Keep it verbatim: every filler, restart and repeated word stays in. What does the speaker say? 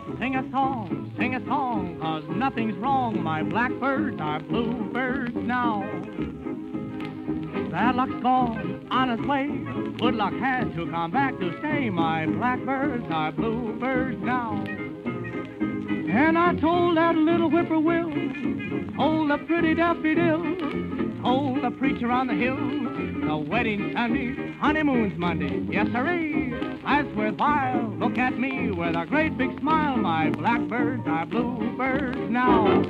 Sing a song, sing a song, 'cause nothing's wrong. My blackbirds are bluebirds now. Bad luck's gone on its way. Good luck had to come back to stay. My blackbirds are bluebirds now. And I told that little whippoorwill, told the pretty daffodil, told the preacher on the hill, the wedding Sunday, honeymoon's Monday. Yes, sirree, life's worthwhile. Look at me with a great big smile. My blackbirds are bluebirds now.